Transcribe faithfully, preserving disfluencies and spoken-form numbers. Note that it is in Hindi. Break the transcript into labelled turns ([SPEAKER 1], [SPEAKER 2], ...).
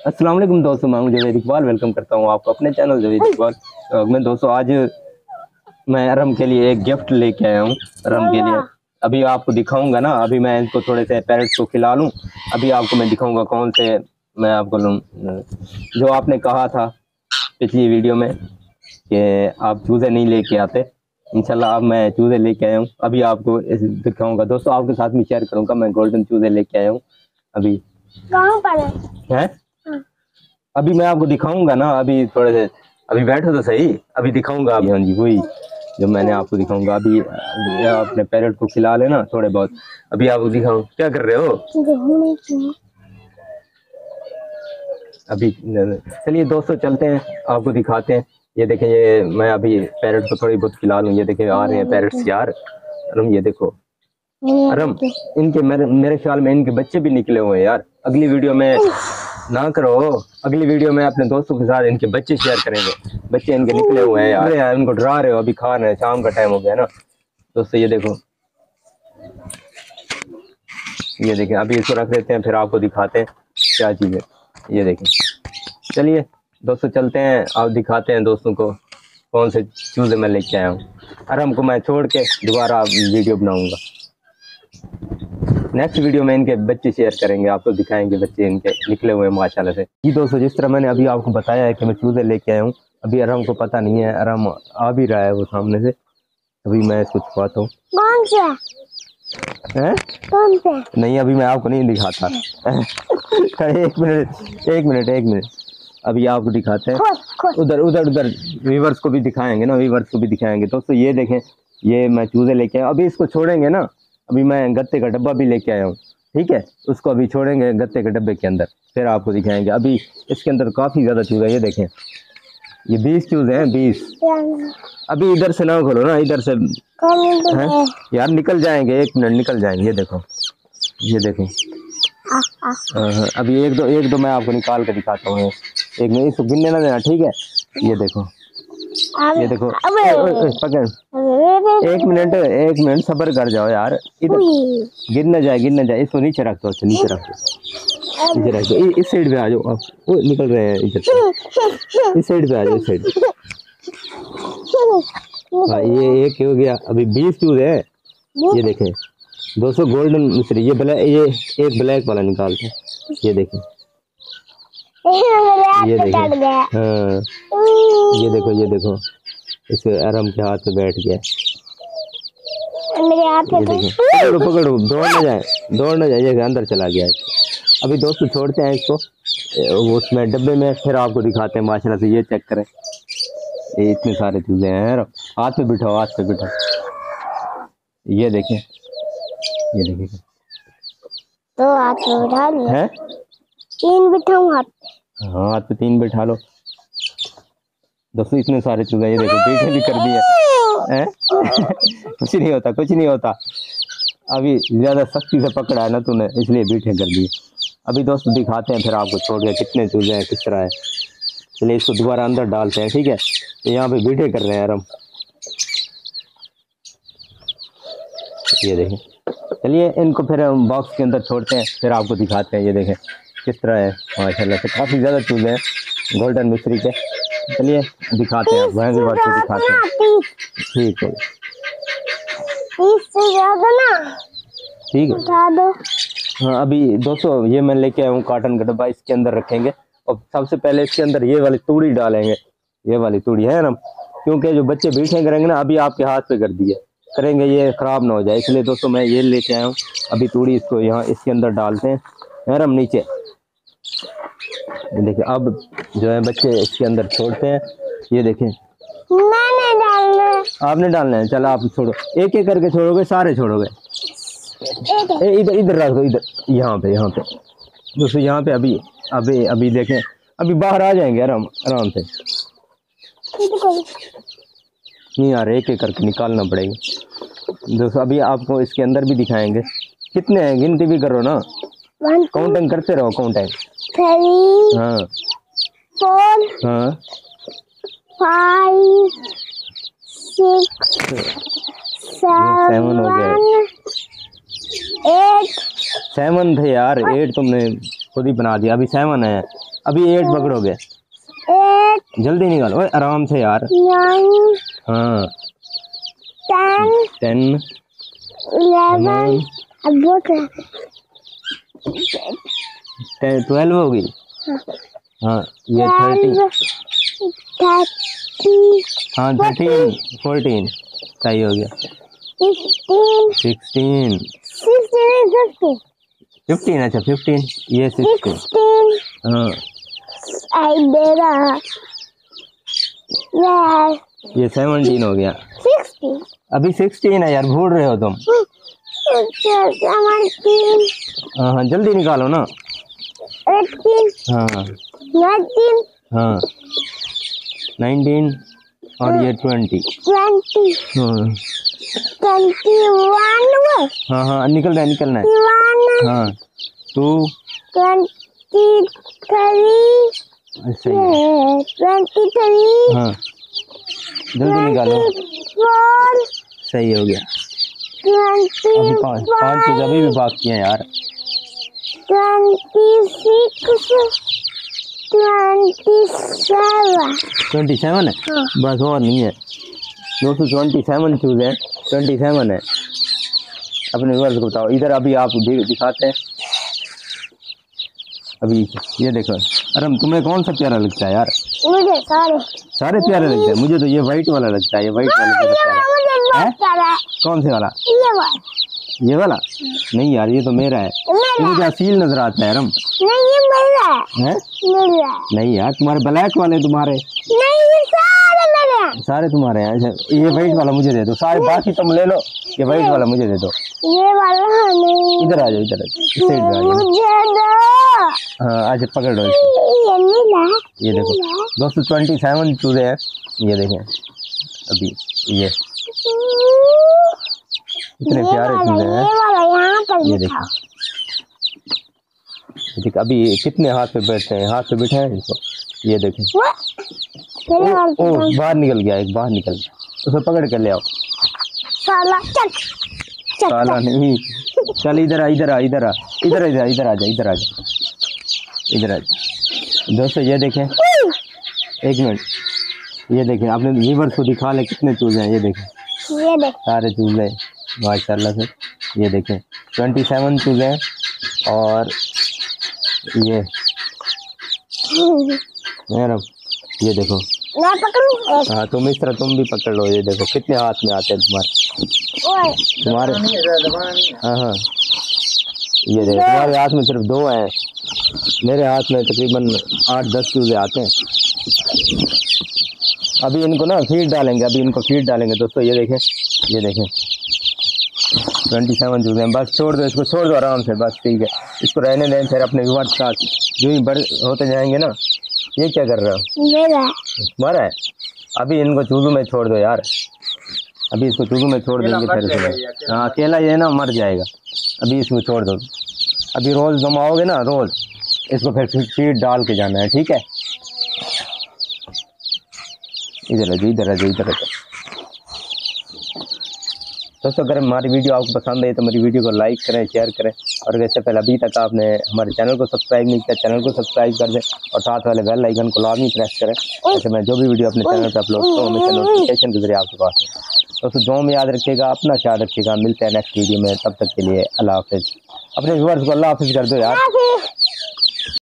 [SPEAKER 1] अस्सलाम वालेकुम दोस्तों, मैं हूं जवेद इकबाल। वेलकम करता हूं आपको अपने चैनल जवेद इकबाल। तो मैं दोस्तों आज मैं अरम के लिए एक गिफ्ट लेके आया हूं। अरम के लिए अभी आपको दिखाऊंगा ना। अभी मैं इनको थोड़े से पैरेट्स को खिला लूं, अभी आपको मैं दिखाऊंगा कौन से मैं आपको लूं। जो आपने कहा था पिछली वीडियो में कि आप चूजे नहीं लेके आते, इंशाल्लाह अब मैं चूजे लेके आया हूँ। अभी आपको दिखाऊंगा दोस्तों, आपके साथ में शेयर करूंगा। मैं गोल्डन चूजे लेके आया हूँ। अभी
[SPEAKER 2] कहाँ पर है?
[SPEAKER 1] है अभी मैं आपको दिखाऊंगा ना। अभी थोड़े से अभी बैठो तो सही, अभी दिखाऊंगा। अभी हाँ जी, वही जो मैंने आपको दिखाऊंगा। अभी अपने पैरेट को खिला लेना थोड़े बहुत। अभी आपको दिखाऊं, क्या कर रहे हो अभी? चलिए दोस्तों चलते हैं, आपको दिखाते हैं। ये देखें, ये मैं अभी पैरेट को थोड़ी बहुत खिला लूं। ये देखें आ रहे हैं पैरेट्स यार। अरम ये देखो, अरम इनके मेरे मेरे ख्याल में इनके बच्चे भी निकले हुए हैं यार। अगली वीडियो में ना करो, अगली वीडियो में अपने दोस्तों के साथ इनके बच्चे शेयर करेंगे। बच्चे इनके निकले हुए हैं यार, यार इनको डरा रहे हो। अभी खा रहे हैं, शाम का टाइम हो गया ना दोस्तों। ये देखो, ये देखें। अभी इसको रख देते हैं, फिर आपको दिखाते हैं क्या चीज़ है। ये देखें, चलिए दोस्तों चलते हैं, आप दिखाते हैं दोस्तों को कौन से चूजे मैं लेके आया हूँ। अरम को मैं छोड़ के दोबारा वीडियो बनाऊंगा। नेक्स्ट वीडियो में इनके बच्चे शेयर करेंगे, आपको दिखाएंगे बच्चे इनके निकले हुए माशाल्लाह से। जी दोस्तों, जिस तरह मैंने अभी आपको बताया है कि मैं चूजे लेके आया हूँ। अभी अरम को पता नहीं है, अरम आ भी रहा है वो सामने से। अभी मैं इसको छुपाता हूँ।
[SPEAKER 2] कौन सा
[SPEAKER 1] है?
[SPEAKER 2] कौन सा?
[SPEAKER 1] नहीं, अभी मैं आपको नहीं दिखाता। एक मिनट एक मिनट एक मिनट अभी आपको दिखाते हैं।
[SPEAKER 2] खोल, खोल।
[SPEAKER 1] उधर उधर उधर व्यूअर्स को भी दिखाएंगे ना, व्यूअर्स को भी दिखाएंगे दोस्तों। ये देखें, ये मैं चूजे लेके आया। अभी इसको छोड़ेंगे ना, अभी मैं गत्ते का डब्बा भी लेके आया हूँ, ठीक है। उसको अभी छोड़ेंगे गत्ते के डब्बे के अंदर, फिर आपको दिखाएंगे। अभी इसके अंदर काफ़ी ज़्यादा चूजे, ये देखें, ये बीस चूजे हैं, बीस। अभी इधर से ना खोलो ना, इधर से है यार, निकल जाएंगे। एक मिनट निकल जाएंगे। ये देखो, ये देखें। अभी एक दो एक दो मैं आपको निकाल के दिखाता हूँ। एक मिनट, इसको गिनने ना देना, ठीक है। ये देखो, ये देखो, पकड़। एक मिनट एक मिनट सब्र कर जाओ यार, इधर गिर न जाए, गिर न जाए। इसको नीचे रख दो, अच्छा नीचे रख दो, नीचे रख दो। इस साइड पे आ जाओ आप, वो निकल रहे हैं इधर से। इस साइड पे आ जाओ, इस साइड। हाँ, ये एक हो गया। अभी बीस चूजे हैं। ये देखें दोस्तों, गोल्डन मिस्री। ये ब्लैक, ये एक ब्लैक वाला निकालते हैं। ये देखें, ये देखो, हाँ ये देखो, ये देखो, इसे अरम के हाथ पे बैठ गया।
[SPEAKER 2] मेरे हाथ
[SPEAKER 1] ये देखो, पकड़ो पकड़ो, दौड़ न जाए, दौड़ न जाए। ये अंदर चला गया है। अभी दोस्तों छोड़ते हैं इसको उसमें डब्बे में, फिर आपको दिखाते हैं माशाल्लाह से। ये चेक करें, ये इतने सारे चूजे हैं। हाथ पे बिठाओ, हाथ पे बिठाओ। ये देखें, ये देखें,
[SPEAKER 2] तो हाथ पे बिठा लो।
[SPEAKER 1] हैं?
[SPEAKER 2] तीन बिठाऊं हाथ पे?
[SPEAKER 1] हाँ, हाथ पे तीन बिठा लो दोस्तों। इतने सारे चूजे, ये देखो, पीछे भी कर दिए हैं। कुछ नहीं होता, कुछ नहीं होता। अभी ज्यादा सख्ती से पकड़ा है ना तूने, इसलिए बीठे कर दिए। अभी दोस्तों दिखाते हैं, फिर आपको छोड़ के कितने चूजे हैं, किस तरह है। चलिए इसको दोबारा अंदर डालते हैं, ठीक है। यहाँ पे बीठे कर रहे हैं अरम, ये देखें। चलिए इनको फिर हम बॉक्स के अंदर छोड़ते हैं, फिर आपको दिखाते हैं। ये देखें किस तरह है माशाल्लाह से, काफ़ी ज़्यादा चूजे हैं गोल्डन मिस्री के। चलिए दिखाते हैं, भैंस बात को दिखाते हैं, ठीक है। ठीक है,
[SPEAKER 2] उठा दो।
[SPEAKER 1] हाँ। अभी दोस्तों ये मैं लेके आया हूँ काटन का डब्बा, इसके अंदर रखेंगे। और सबसे पहले इसके अंदर ये वाली तूड़ी डालेंगे। ये वाली तूड़ी है ना, क्योंकि जो बच्चे बीठे करेंगे ना, अभी आपके हाथ पे कर दिए करेंगे, ये खराब ना हो जाए, इसलिए दोस्तों मैं ये लेके आया हूँ। अभी तूड़ी इसको यहाँ इसके अंदर डालते हैं, नरम नीचे। देखिए अब जो है बच्चे इसके अंदर छोड़ते हैं। ये देखें,
[SPEAKER 2] मैंने डालना है।
[SPEAKER 1] आपने डालना है, चलो आप छोड़ो, एक एक करके छोड़ोगे, सारे छोड़ोगे। इधर इधर रख दो, इधर, यहाँ पे, यहाँ पे दोस्तों, यहाँ पे। अभी अभी अभी देखें, अभी बाहर आ जाएंगे आराम आराम से। नहीं यार, एक एक करके निकालना पड़ेगा दोस्तों। अभी आपको इसके अंदर भी दिखाएंगे कितने हैं, गिनती भी करो ना, काउंटिंग करते रहो, काउंटिंग। हाँ
[SPEAKER 2] फोर,
[SPEAKER 1] हाँ,
[SPEAKER 2] फाइव, सिक्स,
[SPEAKER 1] सेवन हो गया,
[SPEAKER 2] एट।
[SPEAKER 1] सेवन थे यार, एट तुमने खुद ही बना दिया। अभी सेवन है, अभी एट पकड़ोगे,
[SPEAKER 2] एट,
[SPEAKER 1] जल्दी निकालो, ओए आराम से यार।
[SPEAKER 2] नाइन,
[SPEAKER 1] हाँ
[SPEAKER 2] टेन,
[SPEAKER 1] टेन,
[SPEAKER 2] इलेवन, अब वो
[SPEAKER 1] ट्वेल्व होगी। हाँ ये थर्टी,
[SPEAKER 2] ट्वेल्व, थर्टी,
[SPEAKER 1] हाँ थर्टीन, फोर्टीन सही हो गया।
[SPEAKER 2] Fifteen,
[SPEAKER 1] sixteen,
[SPEAKER 2] sixteen, fifteen,
[SPEAKER 1] fifteen, अच्छा फिफ्टीन, ये सिक्सटीन।
[SPEAKER 2] सिक्सटीन,
[SPEAKER 1] हाँ
[SPEAKER 2] आई दे रहा, यार,
[SPEAKER 1] ये सेवनटीन हो गया।
[SPEAKER 2] सिक्सटीन,
[SPEAKER 1] अभी सिक्सटीन है यार, भूल रहे हो तुम।
[SPEAKER 2] सेवनटीन,
[SPEAKER 1] हाँ हाँ जल्दी निकालो ना।
[SPEAKER 2] एटीन,
[SPEAKER 1] हाँ
[SPEAKER 2] नाइनटीन,
[SPEAKER 1] हाँ नाइनटीन और ये ट्वेंटी।
[SPEAKER 2] ट्वेंटी,
[SPEAKER 1] हाँ
[SPEAKER 2] ट्वेंटी वन हुए,
[SPEAKER 1] हाँ हाँ निकल रहा है, निकलना है।
[SPEAKER 2] वन,
[SPEAKER 1] हाँ टू,
[SPEAKER 2] ट्वेंटी थ्री,
[SPEAKER 1] ऐसे ही है।
[SPEAKER 2] ट्वेंटी थ्री,
[SPEAKER 1] हाँ जल्दी निकालो,
[SPEAKER 2] फोर,
[SPEAKER 1] सही हो गया।
[SPEAKER 2] ट्वेंटी
[SPEAKER 1] अभी पाँच पाँच चीज अभी भी बाकी है यार।
[SPEAKER 2] Twenty six, twenty seven,
[SPEAKER 1] twenty seven है, बस और नहीं है। दोस्तों ट्वेंटी सेवन चूज है, ट्वेंटी सेवन है। अपने व्यूअर्स को बताओ, इधर अभी आप दि- दिखाते हैं। अभी ये देखो, अरे तुम्हें कौन सा प्यारा लगता है यार?
[SPEAKER 2] मुझे सारे,
[SPEAKER 1] सारे प्यारे लगते हैं, मुझे तो ये वाइट वाला लगता है, ये वाइट वाला
[SPEAKER 2] ये
[SPEAKER 1] ज्यादा
[SPEAKER 2] वाला
[SPEAKER 1] प्यारा
[SPEAKER 2] मुझे
[SPEAKER 1] है।
[SPEAKER 2] बहुत प्यारा है,
[SPEAKER 1] कौन से वाला?
[SPEAKER 2] ये वाला,
[SPEAKER 1] ये वाला? नहीं यार ये तो मेरा है, ये
[SPEAKER 2] मेरा,
[SPEAKER 1] मुझे असील नजर आता है यार।
[SPEAKER 2] नहीं ये मेरा है,
[SPEAKER 1] हैं?
[SPEAKER 2] मेरा है,
[SPEAKER 1] नहीं यार तुम्हारे ब्लैक वाले तुम्हारे,
[SPEAKER 2] नहीं ये सारे मेरे हैं,
[SPEAKER 1] सारे तुम्हारे हैं। अच्छा, ये वाइट वाला मुझे दे दो, सारे बाकी तुम ले लो, ये वाइट वाला मुझे दे दो।
[SPEAKER 2] ये वाला नहीं,
[SPEAKER 1] इधर आ जाओ, इधर आ जाओ, इस साइड पे आ जाओ।
[SPEAKER 2] मुझे दो,
[SPEAKER 1] हाँ आज पकड़ लो इसको।
[SPEAKER 2] ये नीला,
[SPEAKER 1] ये देखो दोस्तों ट्वेंटी सेवन चूजे हैं, ये देखें अभी, ये इतने
[SPEAKER 2] ये
[SPEAKER 1] प्यारे
[SPEAKER 2] वाला,
[SPEAKER 1] चूजे हैं।
[SPEAKER 2] ये वाला यहाँ पर
[SPEAKER 1] ये
[SPEAKER 2] दिखाओ,
[SPEAKER 1] देखो देख अभी कितने हाथ पे बैठते हैं, हाथ पे बैठे हैं इसको, ये देखें।
[SPEAKER 2] वो,
[SPEAKER 1] ओ,
[SPEAKER 2] मेरे वाला
[SPEAKER 1] ओ
[SPEAKER 2] तो
[SPEAKER 1] बाहर निकल गया, एक बाहर निकल गया, उसे पकड़ कर ले आओ।
[SPEAKER 2] साला, चल, चल,
[SPEAKER 1] साला नहीं, चल इधर आ, इधर आ, इधर आ, इधर आ, इधर आ जा, इधर आ जा, इधर आ जा। दोस्तों ये देखें, एक मिनट, ये देखें, आपने व्यूअर्स को दिखा ले कितने चूजे हैं, ये देखें
[SPEAKER 2] ये देख,
[SPEAKER 1] सारे चूजे माशाल्लाह से। ये देखें ट्वेंटी सेवन चूजे हैं, और ये मैडम ये देखो,
[SPEAKER 2] मैं पकड़ूं, एक,
[SPEAKER 1] हाँ तुम इस तरह तुम भी पकड़ लो। ये देखो कितने हाथ में आते हैं तुम्हारे,
[SPEAKER 2] ओए,
[SPEAKER 1] तुम्हारे हाँ हाँ ये देखो तुम्हारे हाथ में सिर्फ दो हैं, मेरे हाथ में तकरीबन आठ दस चूजे आते हैं। अभी इनको ना फीड डालेंगे, अभी इनको फीड डालेंगे दोस्तों। ये देखें, ये देखें ट्वेंटी सेवन चूजे हैं, बस छोड़ दो इसको, छोड़ दो आराम से, बस ठीक है, इसको रहने दें। फिर अपने व्यूअर्स का जो ही बड़े होते जाएंगे ना। ये क्या कर रहे हो?
[SPEAKER 2] मेरा,
[SPEAKER 1] मरा है, अभी इनको चूजू में छोड़ दो यार, अभी इसको चूजू में छोड़ देंगे फिर इसको। हाँ अकेला ये ना मर जाएगा, अभी इसको छोड़ दो। अभी रोज जमाओगे ना, रोज इसको फिर फीड डाल के जाना है, ठीक है? इधर आ जाओ, इधर आ जाओ, इधर आ जाओ। दोस्तों अगर हमारी वीडियो आपको पसंद आई तो मेरी वीडियो को लाइक करें, शेयर करें, और वैसे पहले अभी तक आपने हमारे चैनल को सब्सक्राइब नहीं किया, चैनल को सब्सक्राइब कर दें, और साथ वाले बेल आइकन को लाजमी प्रेस करें, जैसे मैं जो भी वीडियो अपने चैनल पर अपलोड करूँ हमेशा नोटिफिकेशन के जरिए आपके पास है। दोस्तों जो में याद रखिएगा, अपना ख्याल रखिएगा, मिलते हैं नेक्स्ट वीडियो में, तब तक के लिए अल्लाह हाफिज़। अपने व्यूअर्स को अल्लाह हाफिज़ कर दो यार।